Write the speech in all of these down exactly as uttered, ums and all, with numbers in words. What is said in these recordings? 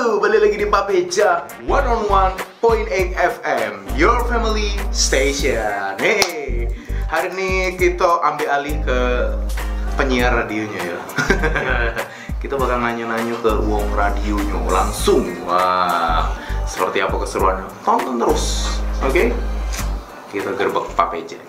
Halo, balik lagi di Papeja one oh one point eight F M, your family station. Hey, hari ini kita ambil alih ke penyiar radionya ya. Kita bakal nanya-nanya ke uang radionya langsung. Wah, seperti apa keseruannya? Tonton terus, oke? Okay? Kita gerbek Papejanya.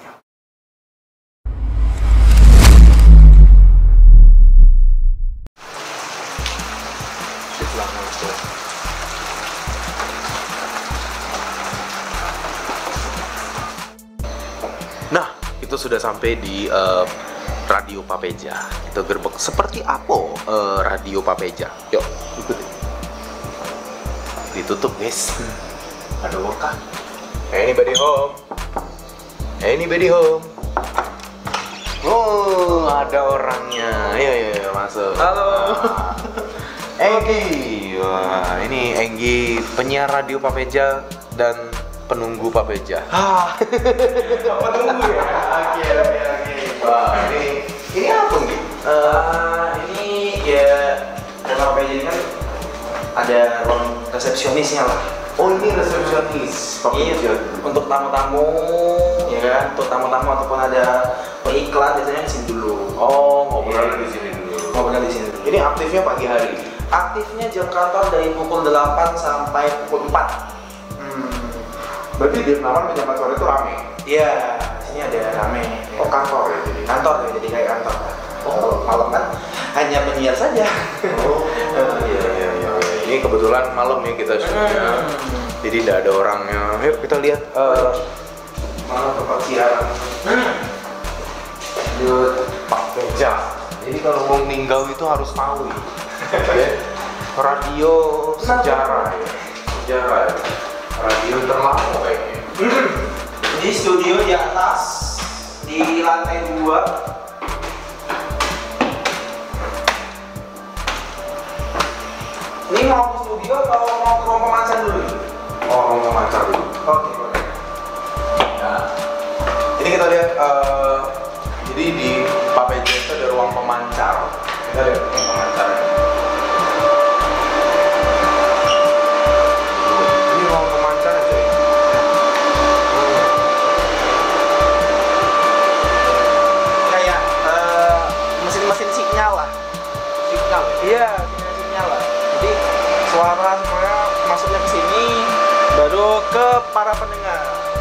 Nah, itu sudah sampai di uh, Radio Papeja. Kita gerbek seperti apa uh, Radio Papeja. Yuk, ikutin. Ditutup, guys. Ada wakah? Hey, anybody home? Hey, anybody home? Oh, ada orangnya. Ayo, ayo, ayo masuk. Halo. Ah. Enggi. Wah, ini Enggi, penyiar Radio Papeja dan penunggu Papeja. Ah, apa tunggu ya? Oke, oke, oke. Wah, ini ini apa nih? Uh, ini ya dalam Papeja ini kan ada ruang resepsionisnya lah. Oh, ini resepsionis Papeja. Iya, untuk tamu-tamu, ya kan? Untuk tamu-tamu ataupun ada iklan biasanya di sini dulu. Oh, ngobrol di sini dulu. Ngobrol di sini dulu. Ini aktifnya pagi hari. Aktifnya jam kantor dari pukul delapan sampai pukul empat. Berarti di Penawan pejabat sore itu rame. Iya, sini ada rame. Oh, kantor ya jadi. Kantor ya, jadi kayak kantor. Oh, malam kan hanya penyiar saja. Oh, iya iya iya. Ini kebetulan malam ya kita shootnya. Jadi tidak ada orangnya. Ayo kita lihat uh, mana tempat siaran. Lanjut Papeja. Jadi kalau mau meninggal itu harus tahu ya. Radio sejarah ya. Sejarah ya. Radio terlama kayaknya. Di studio di atas di lantai dua. Ini mau ke studio atau mau ke ruang pemancar dulu? Oh, ruang pemancar dulu. Oke, boleh. Nah, ini kita lihat. Uh, jadi di Papeja itu ada ruang pemancar. Kita lihat ruang pemancar. Iya, sinyal lah. Jadi suara semuanya masuknya ke sini, baru ke para pendengar.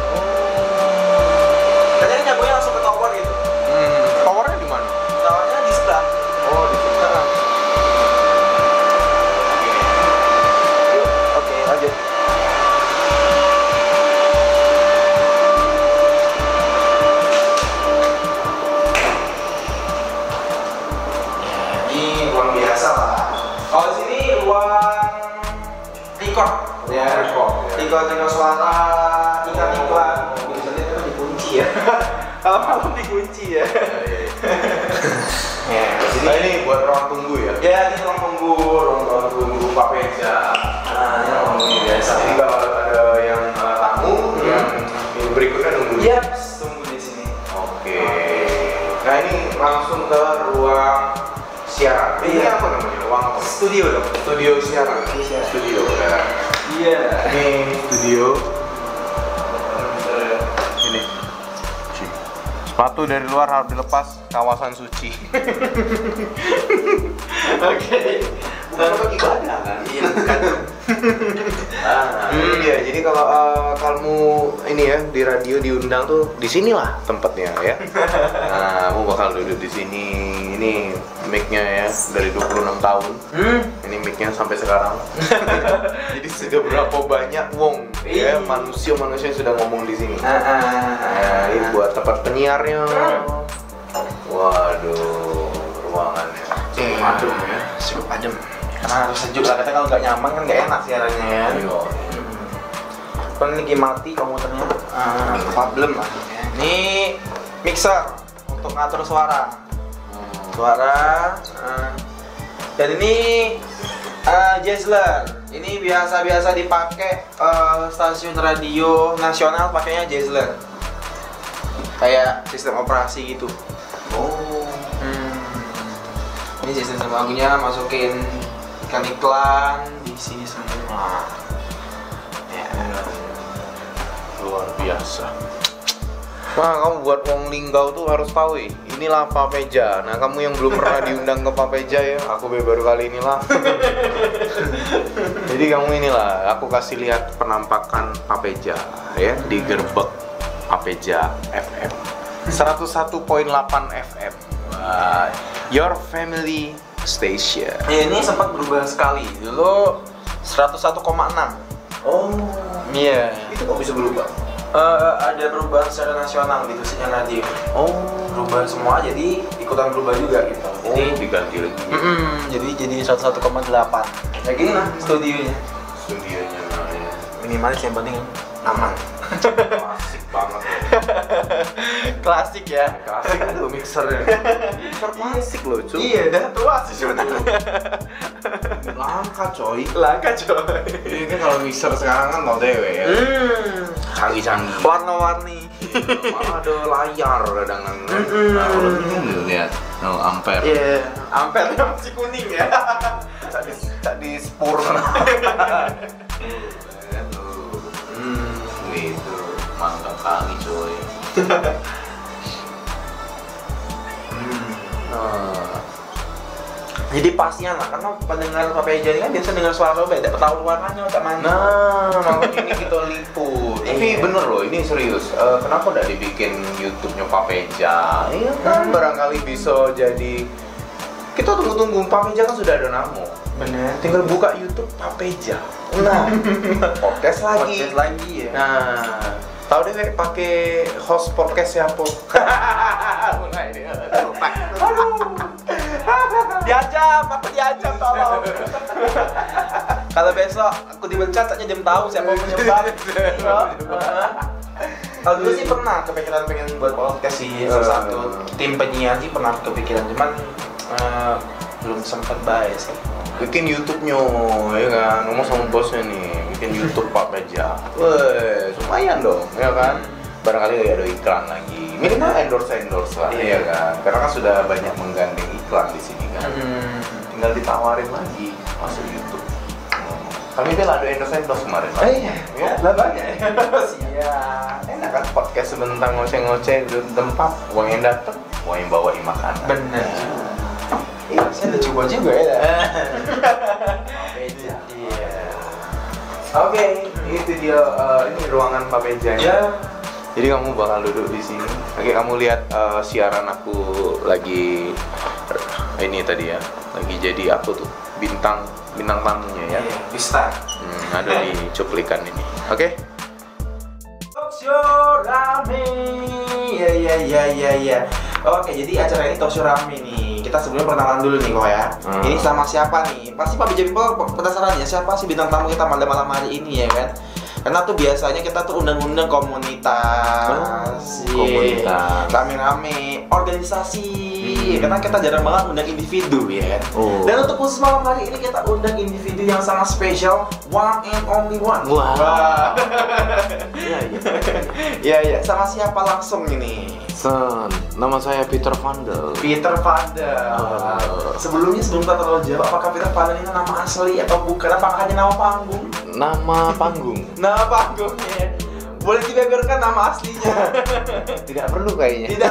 Oh. Katanya nyambungnya langsung ke tower gitu. Hmm. Towernya di mana? Towernya di sebelah. Oh, di sebelah. Oke. Oke, lanjut. Kalau di sini ruang record, ya, record, ya. record dengan suara, iklan iklan, biasanya itu dikunci ya. Kalau malam dikunci ya. Ya, nah ini buat ruang tunggu ya. Ya, ini ruang tunggu, ruang, ruang tunggu Papeja. Nah, ini ruang tunggu biasa. Jadi kalau ada yang uh, tamu, hmm. yang minggu berikutnya nunggu. Iya, tunggu di sini. Oke. Nah ini langsung ke ruang siaran. Ini iya. apa namanya? Ruang apa? Studio dong. Studio siaran. Iya. Studio ya. Iya. Ini studio. Ini. Sepatu dari luar harus dilepas, kawasan suci. Oke. Bukan tempat ibadah kan? Iya, bukan. Ah, hmm. Iya, jadi kalau uh, kamu ini ya di radio diundang tuh di sinilah tempatnya ya. Nah, aku bakal duduk di sini. Ini mic-nya ya dari dua puluh enam tahun. Hmm? Ini mic-nya sampai sekarang. Jadi sudah berapa banyak wong ya manusia-manusia yang sudah ngomong di sini. Nah, ini buat tempat penyiarnya. Waduh, ruangannya cukup adem ya. Cukup adem. Karena harus sejuk lah, katanya kalau nggak nyaman kan nggak enak siarannya ya. Ayo. Kan lagi mati komputernya, ah, problem lah. Ini mixer untuk ngatur suara, suara. Ah. Dan ini uh, Jazzler. Ini biasa-biasa dipakai uh, stasiun radio nasional pakainya Jazzler. Kayak sistem operasi gitu. Oh. Hmm. Ini sistem lagunya masukin iklan-iklan di musisi semua. Ya. Luar biasa. Wah, kamu buat wong linggau tuh harus tahu eh. Inilah Papeja. Nah, kamu yang belum pernah diundang ke Papeja ya, aku baru kali inilah. Jadi kamu inilah, aku kasih lihat penampakan Papeja ya di gerbek Papeja F M. seratus satu koma delapan F M. Wah, your family station. Ya, ini sempat berubah sekali. Dulu seratus satu koma enam. Oh, Iya. itu kok bisa berubah? Eh, ada perubahan secara nasional gitu sinyal radio. Oh, Berubah semua jadi ikutan berubah juga gitu. oh Jadi diganti lagi. mm, jadi jadi seratus satu koma delapan. Ya gini lah studionya. Studionya nah, ya. Minimalis yang penting aman. Klasik banget ya. Klasik ya. Klasik tuh mixernya. Mixer klasik loh, cuy. Iya, dah tua sih sebenarnya. Langka coy. Langka coy. Ini kan kalau mixer sekarang kan tau dewe ya. Hmm. Canggih-canggih. Warna-warni. Malah ada layar kadang-kadang. Mm-mm. Nah, kalau ini nih lihat, oh, ampere. Iya, ampernya masih kuning ya. Tak di, tak di spur. Hmm, gitu. Mangga kali coy. Hmm. Nah, Jadi pastinya lah, karena pendengar Papeja ini kan biasa dengar suara beda, tahu warnanya macam mana. Nah, makanya ini kita liput. Tapi Iya. bener loh, ini serius. Eh, kenapa nggak dibikin YouTube-nya Papeja? Iya kan, barangkali bisa jadi. Kita tunggu-tunggu, Papeja kan sudah ada nama. Bener. Tinggal buka YouTube Papeja. Nah, podcast lagi. Podcast lagi ya. Nah, tahu deh Wek, pakai host podcast siapa? Mulai dia. Aduh. Diajam, aku diajam tolong. Kalau besok aku dipecat, tak jam tahu siapa yang menyebar. Kalau dulu sih pernah kepikiran pengen buat podcast sih, salah satu tim penyiar sih pernah kepikiran, cuman eh, belum sempat baik sih. Bikin YouTube-nya, ya kan? Ngomong sama bosnya nih, bikin YouTube Papeja. Weh, lumayan dong, ya kan? Barangkali ada iklan lagi. Minimal endorse-endorse lah, Iya. ya kan? Karena kan sudah banyak menggandeng iklan di sini kan. Hmm. Tinggal ditawarin lagi masuk YouTube. Kami dia ada endorse-endorse kemarin. Oh iya, Ya. lah banyak ya. Iya, enak kan podcast sebentar ngoceh-ngoceh di tempat, uang yang datang, uang yang bawain makanan. Bener. Iya, Saya udah coba juga ya. Papeja. Iya. Oke, itu dia eh, ini ruangan Papeja. Ya. Jadi kamu bakal duduk di sini. Oke, kamu lihat eh, siaran aku lagi ini tadi ya, lagi jadi apa tuh bintang bintang tamunya ya. Iya, bisa. Hmm, ada di cuplikan ini. Oke. Talk show rame. Ya ya ya ya ya. Oke, jadi acara ini talk show rame nih. Kita sebelumnya perkenalan dulu nih kok ya. Hmm. Ini sama siapa nih? Pasti Pak Bija People penasaran ya, siapa sih bintang tamu kita malam-malam hari ini ya kan? Karena tuh biasanya kita tuh undang-undang komunitas, Oh, komunitas. rame-rame, organisasi. Karena kita jarang banget undang individu ya kan. Oh. Dan untuk khusus malam hari ini kita undang individu yang sangat spesial, one and only one. Wah. Wah. Iya, iya. Ya ya, sama siapa langsung ini? Sen, nama saya Peter Vandel. Peter Vandel. Oh. Sebelumnya sebelum kita terlalu jauh, apakah Peter Vandel ini nama asli atau bukan? Apa hanya nama panggung? Nama panggung. Nama panggungnya. Boleh dibeberkan nama aslinya? Tidak perlu kayaknya. Tidak.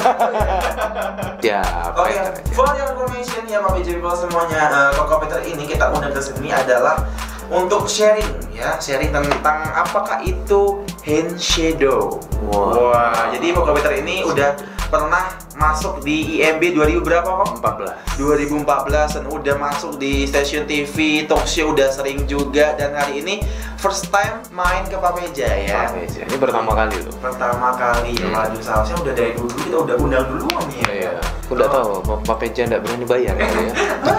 Ya, Oke, Peter. for your information ya Pak B J People semuanya, uh, Koko Peter ini kita undang ke sini adalah untuk sharing ya, sharing tentang apakah itu hand shadow. Wah. Wah, jadi Koko Peter ini udah pernah masuk di I M B dua ribu berapa Kok? empat belas. dua ribu empat belas dan udah masuk di stasiun T V, talk show udah sering juga, dan hari ini first time main ke Papeja ya. Papeja. Ini pertama kali loh. Pertama kali ya, Hmm. waduh seharusnya udah dari dulu kita udah undang duluan nih ya. Iya. Aku udah tahu, Papeja nggak berani bayar kali ya.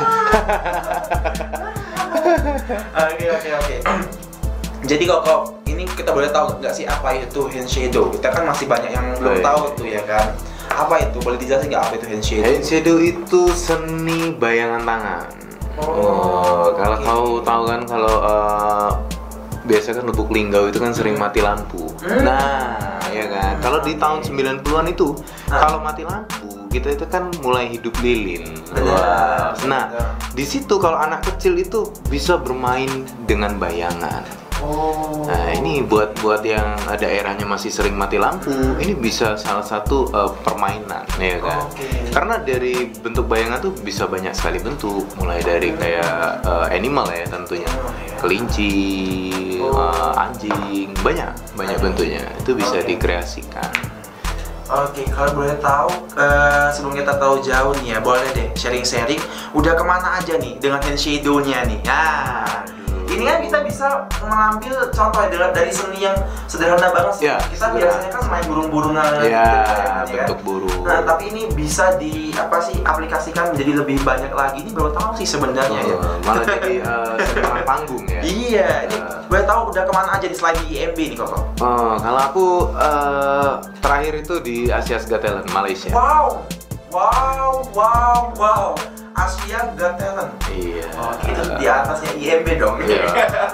Oke oke oke. Jadi Koko, ini kita boleh tahu nggak sih apa itu hand shadow? Kita kan masih banyak yang belum Oh, iya. tahu tuh ya kan. Apa itu? Boleh dijelasin nggak apa itu hand shadow? Hand shadow itu seni bayangan tangan. Oh, Oh, kalau oke. kau tahu kan kalau eh, biasa kan Lubuk Linggau itu kan sering mati lampu. Hmm. Nah, ya kan. Kalau di tahun sembilan puluhan itu Ah. kalau mati lampu kita itu kan mulai hidup lilin. Benar. Wah. Nah, di situ kalau anak kecil itu bisa bermain dengan bayangan. Oh. Nah, ini buat buat yang daerahnya masih sering mati lampu, Hmm. ini bisa salah satu uh, permainan, ya kan? Oke. Karena dari bentuk bayangan tuh bisa banyak sekali bentuk, mulai dari kayak uh, animal ya tentunya, Oh, iya. kelinci, Oh. uh, anjing, banyak banyak bentuknya. Itu bisa Oke. dikreasikan. Oke, kalau boleh tahu eh, sebelum kita tahu jauh nih ya, boleh deh sharing-sharing. Udah kemana aja nih dengan hand shadow-nya nih? Nah, ini kan kita bisa mengambil contoh ya dari- dari seni yang sederhana banget sih. Ya, kita sederhana. biasanya kan main burung-burungan Ya, gitu kan, ya. bentuk burung. Nah, tapi ini bisa di apa sih aplikasikan menjadi lebih banyak lagi. Ini baru tahu sih sebenarnya ya. Uh, malah jadi uh, seniman panggung ya. Iya, ini Uh. boleh tahu udah kemana aja di selain di I M B nih, Koko? Oh, kalau aku uh, terakhir itu di Asia's Got Talent Malaysia. Wow, wow, wow, wow. Asia Got Talent. Iya. Oh, itu di atasnya I M B dong. Iya.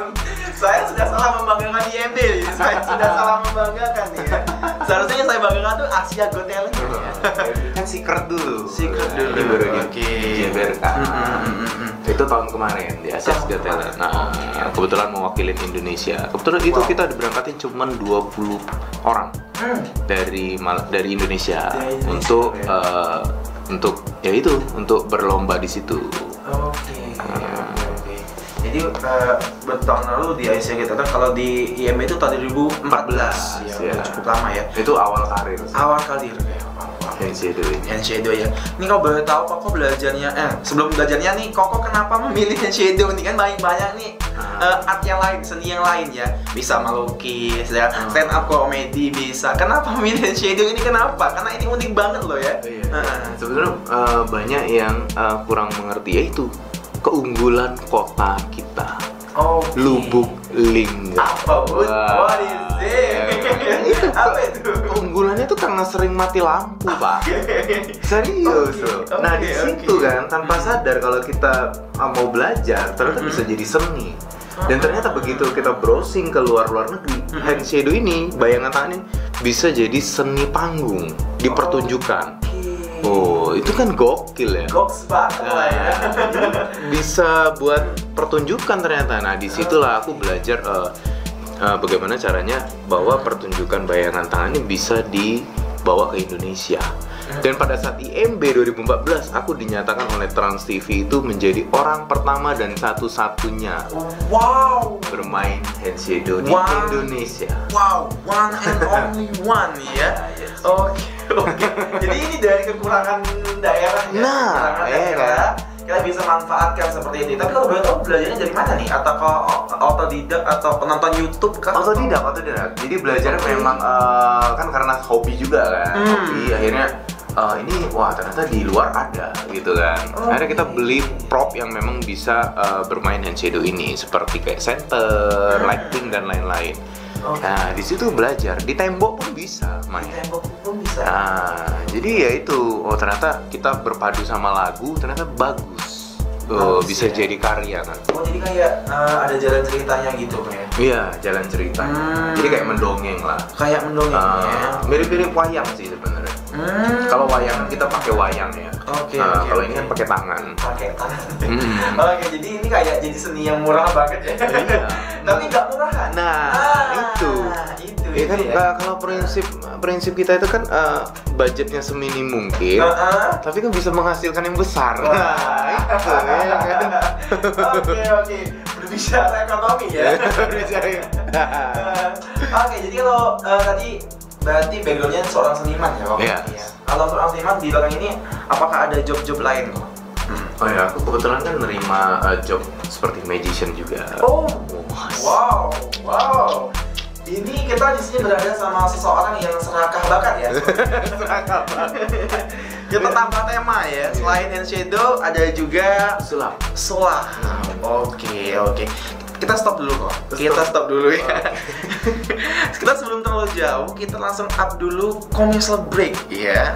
Saya sudah salah membanggakan I M B. Saya sudah salah membanggakan nih ya. Seharusnya yang saya banggakan tuh Asia Got Talent. Ya. Kan secret dulu. Secret dulu. Ini baru Oke. dijeberkan. Mm, mm, mm, mm. Itu tahun kemarin di Asia's Tahun Got Talent. kemarin. Nah, kebetulan mewakilin Indonesia. Kebetulan itu Wow. kita diberangkatin cuma dua puluh orang Hmm. dari Mal- dari Indonesia Dari Indonesia, untuk ya. eh, untuk ya itu untuk berlomba di situ. Oke. Oke, oke. Jadi eh, bertahun lalu di Asia Got Talent, kalau di I M B itu tahun dua ribu empat belas. Ya, Ya. udah cukup lama ya. Itu awal karir. Awal karir ya. Wow, wow. Hand shadow ini. Hand shadow ya. Ini kalau boleh tahu Koko belajarnya eh sebelum belajarnya nih Koko kenapa memilih hand shadow nih, kan banyak banyak nih Ah. eh, art yang lain, seni yang lain ya. Bisa melukis ya, Ah. stand up comedy bisa. Kenapa memilih hand shadow ini, kenapa? Karena ini unik banget loh ya. Iya. Heeh. Sebenarnya eh, banyak yang eh, kurang mengerti, yaitu keunggulan kota kita, Oke. Lubuk Linggau. Apa Bud? Wah. What is it? Itu Apa itu? keunggulannya tuh karena sering mati lampu, Pak. Serius Oke, loh. oke, Nah, di situ oke. kan tanpa sadar kalau kita ah, mau belajar ternyata Mhm. bisa jadi seni. Dan ternyata begitu kita browsing ke luar-luar negeri, Mhm. hand shadow ini, bayangan tangan ini bisa jadi seni panggung, dipertunjukkan. Oke. Oh, itu kan gokil ya. Goks banget lah ya. Nah, bisa buat pertunjukan ternyata. Nah, disitulah aku belajar eh, eh, bagaimana caranya bahwa pertunjukan bayangan tangan ini bisa dibawa ke Indonesia. Dan pada saat I M B dua ribu empat belas, aku dinyatakan oleh Trans T V itu menjadi orang pertama dan satu-satunya Wow. bermain hand shadow di Wow. Indonesia. Wow, one and only one ya. Yes. Oke, oke. Jadi ini dari kekurangan daerah ya. Nah, Kekurangan iya daerah, kita bisa manfaatkan seperti ini. Tapi kalau boleh tahu belajarnya dari mana nih? Atau ke autodidak atau penonton YouTube kah? Otodidak, otodidak. Jadi belajarnya Oke. memang eh, kan karena hobi juga kan. Hmm. Hobi akhirnya eh, ini wah ternyata di luar ada gitu kan. Oke. Akhirnya kita beli prop yang memang bisa eh, bermain hand shadow ini seperti kayak center, Hmm. lighting dan lain-lain. Oke. Nah, di situ belajar. Di tembok pun bisa Di main. tembok pun bisa. Nah, jadi ya itu. Oh, ternyata kita berpadu sama lagu ternyata bagus. Oh, Bagus bisa ya. jadi karya kan. Oh, jadi kayak eh, ada jalan ceritanya gitu kan? Iya, jalan cerita. Hmm. Jadi kayak mendongeng lah. Kayak mendongeng ya. Ah, mirip-mirip wayang sih sebenarnya. Hmm. Kalau wayang kan kita pakai wayang ya. Oke, Nah, oke, kalau oke. ini kan pakai tangan. pakai tangan. Hmm. Oke, jadi ini kayak jadi seni yang murah banget ya. Iya. Tapi nggak murahan. Nah, itu. Itu. Ya kan itu uh, kalau prinsip prinsip kita itu kan uh, budgetnya seminim mungkin, Heeh. tapi kan bisa menghasilkan yang besar. Wah. Nah, itu ya kan. Oke, oke. Berbicara ekonomi ya. Berbicara. Eh, Oke, jadi kalau eh, tadi berarti backgroundnya seorang seniman ya, Kok? Iya. Kalau seorang seniman di belakang ini, apakah ada job-job lain, Kok? Hmm. Oh ya, aku kebetulan kan nerima uh, job seperti magician juga. Oh, Wah. wow, wow. Ini kita di sini berada sama seseorang yang serakah bakat ya. Serakah banget. Kita tambah tema ya. Selain hand shadow, ada juga Sulap. sulap. Oke, oke. Kita stop dulu kok. Kita stop dulu ya. Kita sebelum terlalu jauh, kita langsung up dulu commercial break ya.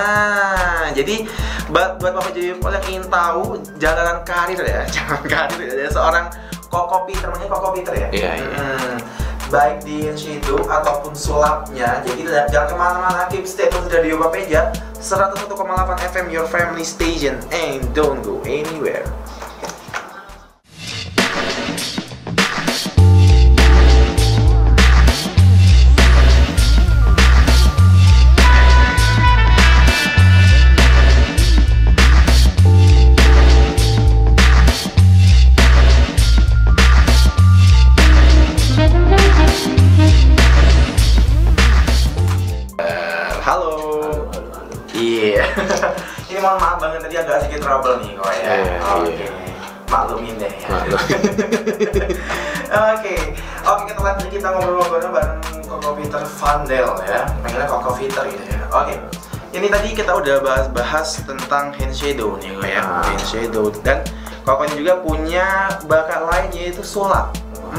Ah, jadi buat buat Bapak Jadi yang ingin tahu jalanan karir ya, jalan karir ya, dari seorang Koko Peter, namanya Koko Peter ya. Iya, iya. Hmm, baik di shadow ataupun sulapnya. Jadi jangan kemana-mana, keep stay terus di Radio Bapeja. seratus satu koma delapan F M, your family station, and don't go anywhere. Ini mohon maaf banget tadi agak sedikit trouble nih kok ya. Yeah, Oke. yeah. Maklumin deh ya. Maklumin. Oke. Oke, kita lanjut kita ngobrol-ngobrol bareng Koko Peter Vandel ya. Panggilnya Koko Peter gitu ya. Oke. Ini tadi kita udah bahas-bahas tentang hand shadow nih kok ya. Ah. Hand shadow, dan Kokonya juga punya bakat lain yaitu sulap.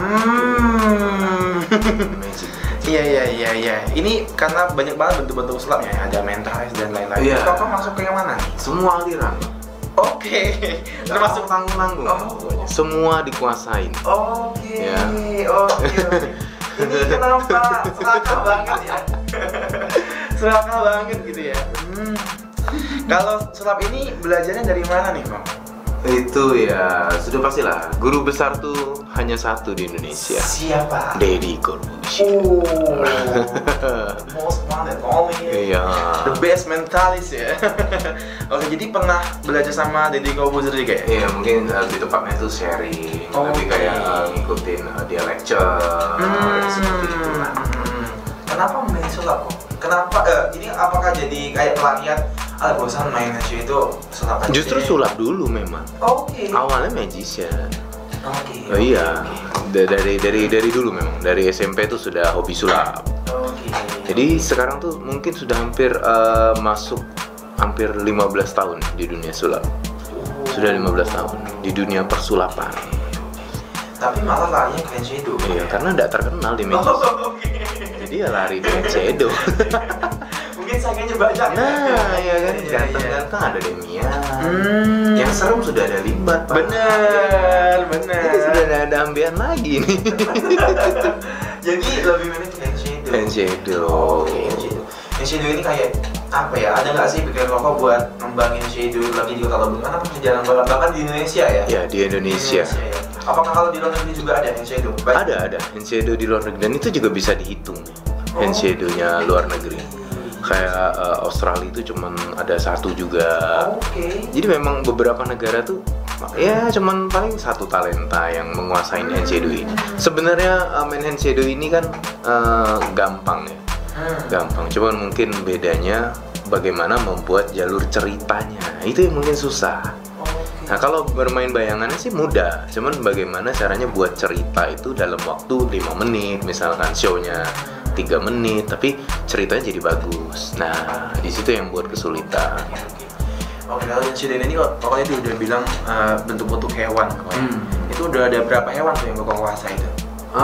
Hmm. Iya iya iya iya. Ini karena banyak banget bentuk-bentuk sulapnya, ada mentalis dan lain-lain. Iya. Koko masuk ke yang mana nih? Semua aliran. Oke. Termasuk tanggung-tanggung. Oh. Semua dikuasain. Oke. Ya. Oke. Oke. Ini kenapa serakah banget ya? Serakah banget gitu ya. Hmm. Kalau sulap ini belajarnya dari mana nih, Kok? Itu ya sudah pastilah. Guru besar tuh hanya satu di Indonesia. Siapa? Deddy Corbuzier. Oh, most one and only. Iya. The best mentalis ya. Oke, jadi pernah belajar sama Deddy Corbuzier juga ya? Iya, mungkin uh, lebih tepatnya tuh sharing, Oh, lebih oke. kayak uh, ngikutin uh, dia lecture, seperti itu lah. Hmm. Kenapa main sulap kok? Kenapa? Eh, ini apakah jadi kayak pelarian? Ah, bosan main aja itu sulap aja. Justru deh. sulap dulu memang. Oke. Awalnya magician. Oke. Oh iya, Oke. Da- dari dari dari dulu memang, dari S M P tuh sudah hobi sulap. Oke. Jadi sekarang tuh mungkin sudah hampir uh, masuk hampir lima belas tahun di dunia sulap. Sudah lima belas tahun di dunia persulapan. Tapi malah larinya ke hand shadow. Iya, karena tidak terkenal di media. Oh, oke. Jadi ya lari di hand shadow. Mungkin saking banyak. Nah, ya kan, Iya, iya. ganteng-ganteng ada Demian. Hmm. Yang serem sudah ada Limbat, Pak. Bener, bener. Jadi sudah ada, ada ambian lagi nih. Jadi lebih milih ke hand shadow. Hand shadow. Oke, hand shadow. Hand shadow ini kayak apa ya? Ada nggak sih pikiran Koko buat ngembangin shadow lagi di Kota Bandung? Kan apa jarang banget, bahkan di Indonesia ya? Ya, di Indonesia. Di ya. Apakah kalau di luar negeri juga ada hand shadow? Baik. Ada, ada hand shadow di luar negeri, dan itu juga bisa dihitung. Hand Oh. shadow-nya luar negeri. Kayak uh, Australia itu cuman ada satu juga. Oke. Jadi memang beberapa negara tuh ya cuman paling satu talenta yang menguasai hand shadow ini. Sebenarnya uh, main hand shadow ini kan uh, gampang ya. Hmm. Gampang, cuman mungkin bedanya bagaimana membuat jalur ceritanya. Itu yang mungkin susah. Nah, kalau bermain bayangannya sih mudah, cuman bagaimana caranya buat cerita itu dalam waktu lima menit, misalkan show-nya tiga menit, tapi ceritanya jadi bagus. Nah, di situ yang buat kesulitan. Oke, kalau hand shadow ini kok pokoknya dia udah bilang uh, bentuk-bentuk hewan. Hmm. Itu udah ada berapa hewan tuh yang Koko kuasai itu?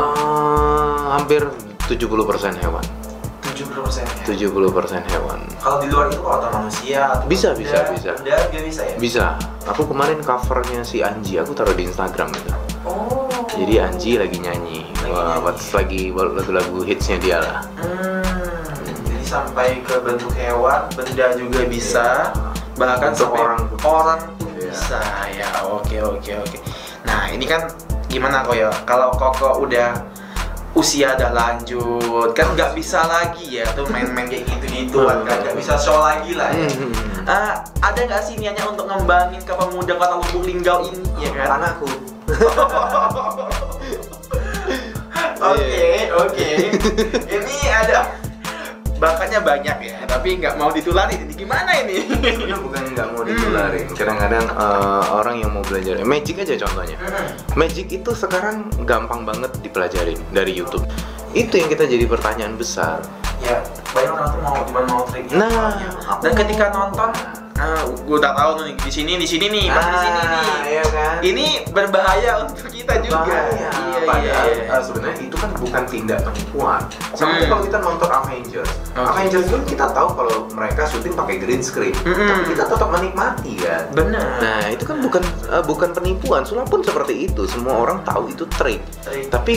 Uh, hampir tujuh puluh persen hewan. tujuh puluh persen ya? tujuh puluh persen hewan. Kalau di luar itu kalau atau manusia atau Bisa, benda, bisa, bisa. benda juga bisa ya? Bisa. Aku kemarin covernya si Anji, aku taruh di Instagram itu. Oh. Jadi Anji lagi nyanyi. Lagi Wah, nyanyi. pas lagi lagu-lagu hitsnya dia lah. Hmm. Jadi sampai ke bentuk hewan, benda juga bisa, bahkan Bentuk sampai orang pun orang pun Iya. bisa ya. Oke oke oke. Nah ini kan gimana kok ya? Kalau Koko udah usia udah lanjut, kan nggak bisa lagi ya tuh main-main kayak gitu-gituan, kan nggak bisa show lagi lah ya. Hmm. Ah, ada nggak sih niatnya untuk ngembangin ke pemuda Kota Lubuk Linggau ini ya kan? Anakku. Oke, oke. Ini ada bakatnya banyak ya, tapi nggak mau ditularin. Ini gimana ini? Sebenarnya bukan nggak mau ditularin. Kadang-kadang eh, orang yang mau belajar magic aja contohnya. Magic itu sekarang gampang banget dipelajarin dari YouTube. Itu yang kita jadi pertanyaan besar. Ya, banyak orang tuh mau cuma mau trik. Nah, dan ketika nonton, ah, gue udah tahu nih di sini, di sini nih, pas di sini nih. Iya kan? Ini berbahaya untuk kita juga. Bahaya. Iya, Padahal iya. eh, sebenarnya itu kan bukan tindak penipuan. Sama Hmm. kalau kita nonton Avengers, Oke. Avengers itu kita tahu kalau mereka syuting pakai green screen, Mm-mm. tapi kita tetap menikmati kan. Benar. Nah itu kan bukan eh, bukan penipuan. Sulap pun seperti itu. Semua orang tahu itu trik. Trik. Tapi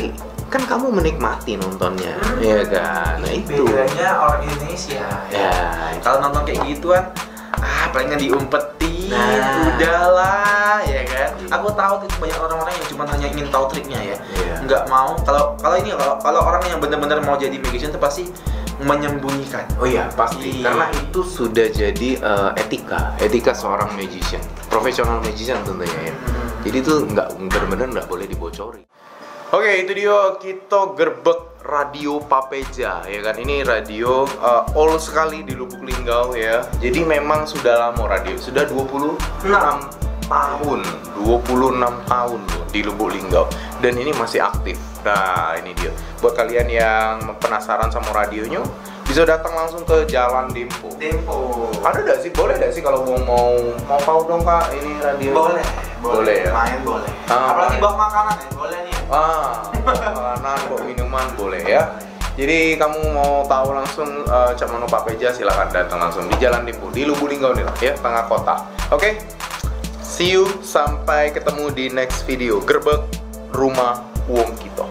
kan kamu menikmati nontonnya, hmm. ya kan? Nah itu bedanya orang Indonesia. Ya, ya. Kalau nonton kayak gituan, ah palingan diumpetin, nah. udahlah, ya kan? Iya. Aku tahu itu banyak orang-orang yang cuma hanya ingin tahu triknya ya, iya. nggak mau. Kalau kalau ini kalau kalau orang yang benar-benar mau jadi magician itu pasti menyembunyikan. Oh iya pasti, iya. karena itu sudah jadi uh, etika, etika seorang magician, profesional magician tentunya ya. Hmm. Jadi itu nggak benar-benar nggak boleh dibocori. Oke, itu dia kita gerbek radio Papeja ya kan. Ini radio uh, old sekali di Lubuk Linggau ya. Jadi memang sudah lama radio, sudah dua puluh enam tahun, dua puluh enam tahun loh di Lubuk Linggau dan ini masih aktif. Nah, ini dia. Buat kalian yang penasaran sama radionya, bisa datang langsung ke Jalan Dempo. Dempo. Ada nggak sih? Boleh nggak sih kalau mau mau mau tahu dong Kak ini radio? Boleh. Boleh, boleh ya. Main boleh. Ah, apalagi bawa makanan ya, boleh nih. Ah, makanan, bawa minuman boleh ya. Jadi kamu mau tahu langsung uh, Cak Mano Papeja, silakan datang langsung di Jalan Dempo di Lubuk Linggau nih lah ya, tengah kota. Oke. Okay? See you, sampai ketemu di next video. Gerbek rumah Wong Kito.